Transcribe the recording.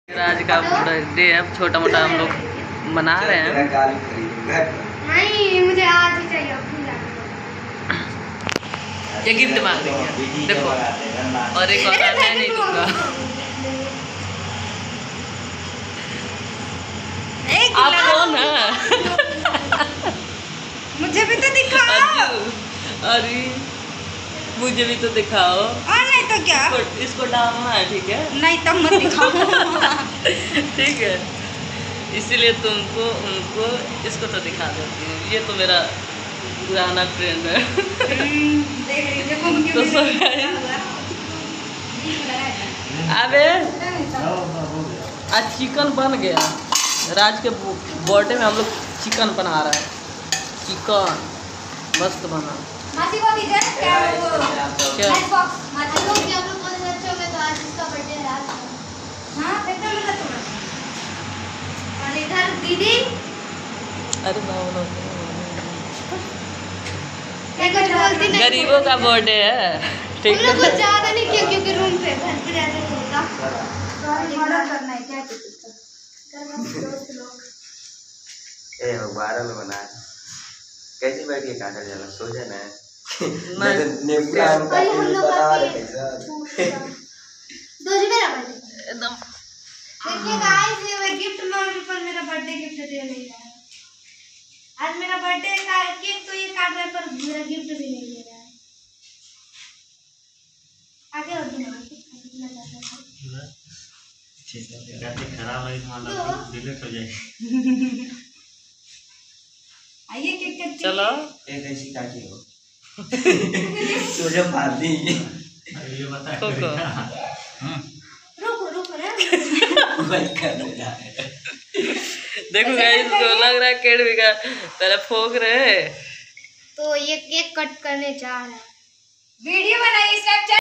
राज का बर्थडे है, छोटा मोटा हम लोग मना रहे हैं। नहीं, मुझे आज ही चाहिए। ये गिफ्ट मांग रही है, देखो। और एक और मैं नहीं दूंगा। आप कौन है? मुझे भी तो दिखाओ। अरे मुझे भी तो दिखाओ। नहीं तो क्या? इसको डालना है, ठीक है? नहीं तब मत दिखाओ। ठीक है, इसीलिए तुमको उनको इसको तो दिखा देती हूँ। ये तो मेरा पुराना फ्रेंड है। तो अबे आज चिकन बन गया। राज के बर्थडे में हम लोग चिकन बना रहे हैं। चिकन मस्त बना। मासी को दीजिए क्या वो क्या? मासी लोग क्या आप लोग बहुत अच्छे हो गए, तो आज इसका बर्थडे है आज। हां एकदम मतलब तुम। और इधर दीदी। अरे बाबा क्या कुछ बोलती नहीं। गरीबों का बर्थडे है, ठीक हम लोग है? कुछ ज्यादा नहीं किया क्योंकि रूम पे घर पे रहते होता। मर्डर करना है क्या कुछ दोस्त लोग। ए हो 12 में बना कैसे बैठ के काटा जाला सो जाना है। नहीं नेपुरा हम लोग बता का रहे भी थे सर। दो जी मेरा बर्थडे एकदम देखिए गाइस, ये मैं गिफ्ट मांगी पर मेरा बर्थडे गिफ्ट दे नहीं रहा है। आज मेरा बर्थडे का केक तो ये काट रहा है पर मेरा गिफ्ट भी नहीं दे रहा है। आगे और दिमाग ठीक है, गाड़ी खराब है मानो डिलीट हो जाएगी। आइए केक कट चलो। एक ऐसी काटी हो सोजा मार दी। ये बता कोको। रुको रुको रे। वही कर रहा है। देखो गाइस, को लग रहा है केड़ भी का पहले फोक रहे। तो ये केक कट करने जा रहा है। वीडियो बनाइए स्नैपचैट